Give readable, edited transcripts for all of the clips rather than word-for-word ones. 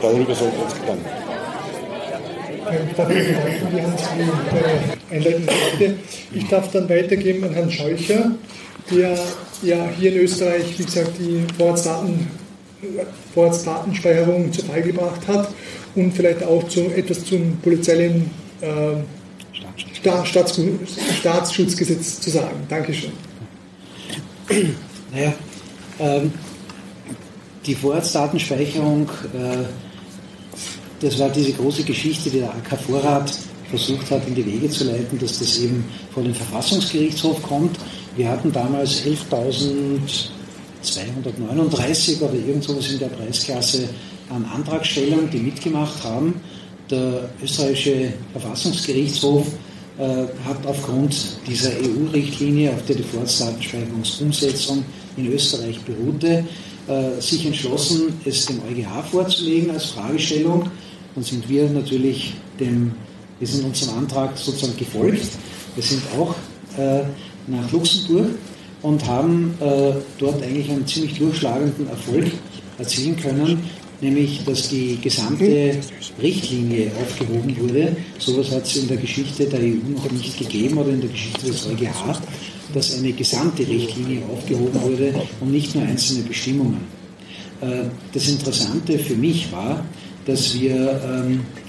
darüber sollte uns gegangen. Ich darf dann weitergeben an Herrn Scheucher, der ja hier in Österreich, wie gesagt, die Vorratsdatenspeicherung zu Fall gebracht hat und vielleicht auch etwas zum polizeilichen Staatsschutzgesetz zu sagen. Dankeschön. Naja, die Vorratsdatenspeicherung, das war diese große Geschichte, die der AK Vorrat versucht hat, in die Wege zu leiten, dass das eben vor den Verfassungsgerichtshof kommt. Wir hatten damals 11.239 oder irgend sowas in der Preisklasse an Antragstellern, die mitgemacht haben. Der österreichische Verfassungsgerichtshof hat aufgrund dieser EU-Richtlinie, auf der die Vorratsdatenspeicherungsumsetzung in Österreich beruhte, sich entschlossen, es dem EuGH vorzulegen als Fragestellung. Dann sind wir natürlich wir sind unserem Antrag sozusagen gefolgt. Wir sind auch nach Luxemburg und haben dort eigentlich einen ziemlich durchschlagenden Erfolg erzielen können, nämlich dass die gesamte Richtlinie aufgehoben wurde. Sowas hat es in der Geschichte der EU noch nicht gegeben oder in der Geschichte des EuGH, dass eine gesamte Richtlinie aufgehoben wurde und nicht nur einzelne Bestimmungen. Das Interessante für mich war, dass wir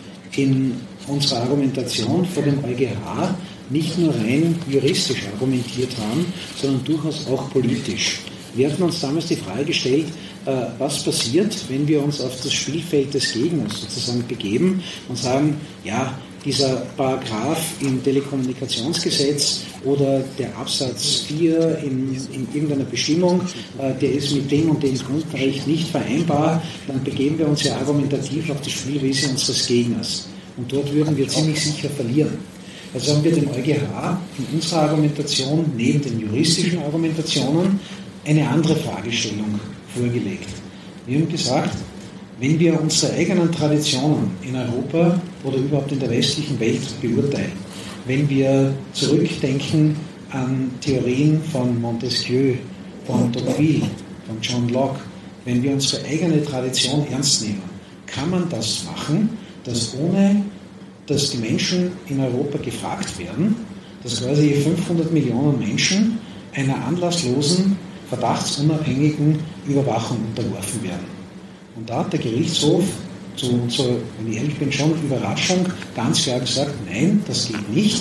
in unserer Argumentation vor dem EuGH nicht nur rein juristisch argumentiert haben, sondern durchaus auch politisch. Wir hatten uns damals die Frage gestellt, was passiert, wenn wir uns auf das Spielfeld des Gegners sozusagen begeben und sagen, ja, dieser Paragraph im Telekommunikationsgesetz oder der Absatz 4 in irgendeiner Bestimmung, der ist mit dem und dem Grundrecht nicht vereinbar, dann begeben wir uns ja argumentativ auf die Spielwiese unseres Gegners. Und dort würden wir ziemlich sicher verlieren. Also haben wir dem EuGH in unserer Argumentation, neben den juristischen Argumentationen, eine andere Fragestellung vorgelegt. Wir haben gesagt, wenn wir unsere eigenen Traditionen in Europa oder überhaupt in der westlichen Welt beurteilen, wenn wir zurückdenken an Theorien von Montesquieu, von Tocqueville, von John Locke, wenn wir unsere eigene Tradition ernst nehmen, kann man das machen, dass ohne dass die Menschen in Europa gefragt werden, dass quasi 500 Millionen Menschen einer anlasslosen, verdachtsunabhängigen Überwachung unterworfen werden. Und da hat der Gerichtshof zu unserer, wenn ich ehrlich bin, schon Überraschung ganz klar gesagt, nein, das geht nicht.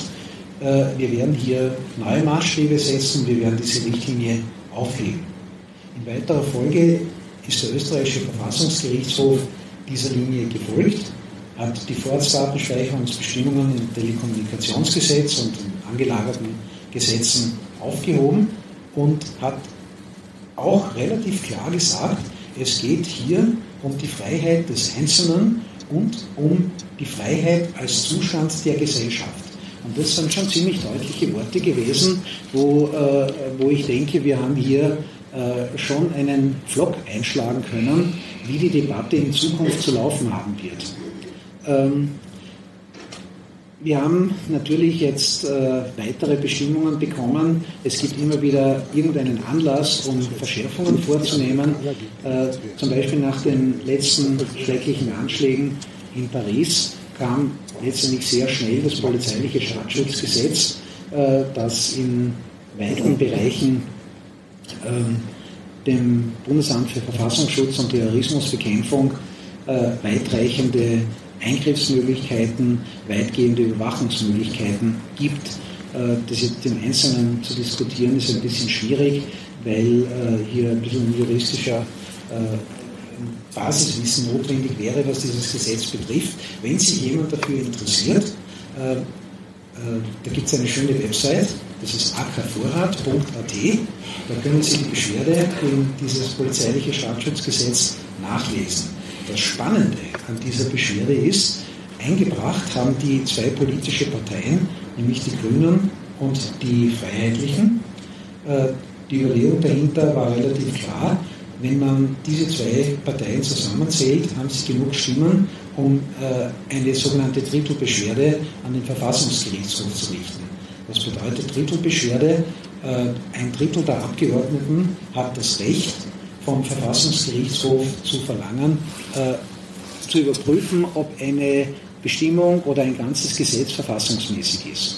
Wir werden hier neue Maßstäbe setzen, wir werden diese Richtlinie aufheben. In weiterer Folge ist der österreichische Verfassungsgerichtshof dieser Linie gefolgt, hat die Vorratsdatenspeicherungsbestimmungen im Telekommunikationsgesetz und in angelagerten Gesetzen aufgehoben und hat auch relativ klar gesagt, es geht hier um die Freiheit des Einzelnen und um die Freiheit als Zustand der Gesellschaft. Und das sind schon ziemlich deutliche Worte gewesen, wo ich denke, wir haben hier schon einen Pflock einschlagen können, wie die Debatte in Zukunft zu laufen haben wird. Wir haben natürlich jetzt weitere Bestimmungen bekommen. Es gibt immer wieder irgendeinen Anlass, um Verschärfungen vorzunehmen. Zum Beispiel nach den letzten schrecklichen Anschlägen in Paris kam letztendlich sehr schnell das polizeiliche Staatsschutzgesetz, das in weiten Bereichen dem Bundesamt für Verfassungsschutz und Terrorismusbekämpfung weitreichende Eingriffsmöglichkeiten, weitgehende Überwachungsmöglichkeiten gibt. Das jetzt im Einzelnen zu diskutieren ist ein bisschen schwierig, weil hier ein bisschen juristischer Basiswissen notwendig wäre, was dieses Gesetz betrifft. Wenn sich jemand dafür interessiert, da gibt es eine schöne Website, das ist akvorrat.at, da können Sie die Beschwerde gegen dieses polizeiliche Staatsschutzgesetz nachlesen. Das Spannende an dieser Beschwerde ist, eingebracht haben die zwei politische Parteien, nämlich die Grünen und die Freiheitlichen. Die Überlegung dahinter war relativ klar, wenn man diese zwei Parteien zusammenzählt, haben sie genug Stimmen, um eine sogenannte Drittelbeschwerde an den Verfassungsgerichtshof zu richten. Was bedeutet Drittelbeschwerde? Ein Drittel der Abgeordneten hat das Recht, vom Verfassungsgerichtshof zu verlangen, zu überprüfen, ob eine Bestimmung oder ein ganzes Gesetz verfassungsmäßig ist.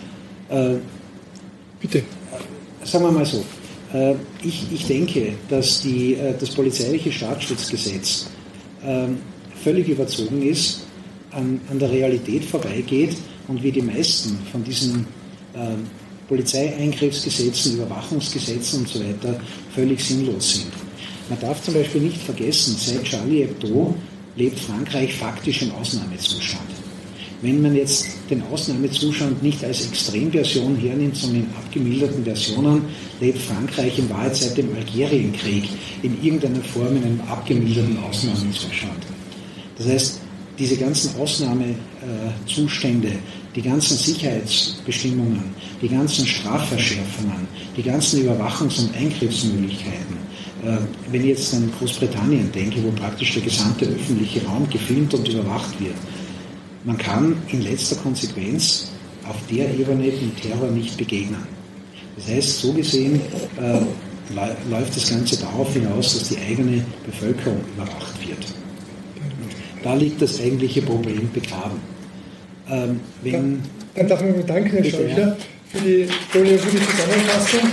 Bitte. Sagen wir mal so. Ich denke, dass das polizeiliche Staatsschutzgesetz völlig überzogen ist, an der Realität vorbeigeht und wie die meisten von diesen Polizeieingriffsgesetzen, Überwachungsgesetzen und so weiter völlig sinnlos sind. Man darf zum Beispiel nicht vergessen, seit Charlie Hebdo lebt Frankreich faktisch im Ausnahmezustand. Wenn man jetzt den Ausnahmezustand nicht als Extremversion hernimmt, sondern in abgemilderten Versionen, lebt Frankreich in Wahrheit seit dem Algerienkrieg in irgendeiner Form in einem abgemilderten Ausnahmezustand. Das heißt, diese ganzen Ausnahmezustände, die ganzen Sicherheitsbestimmungen, die ganzen Strafverschärfungen, die ganzen Überwachungs- und Eingriffsmöglichkeiten, wenn ich jetzt an Großbritannien denke, wo praktisch der gesamte öffentliche Raum gefilmt und überwacht wird, man kann in letzter Konsequenz auf der Ebene dem Terror nicht begegnen. Das heißt, so gesehen läuft das Ganze darauf hinaus, dass die eigene Bevölkerung überwacht wird. Da liegt das eigentliche Problem begraben. Dann darf ich mich bedanken, Herr Scheucher, für die Zusammenfassung.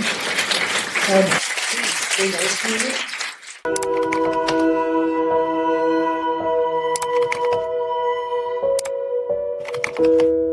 Schönen Ausflug.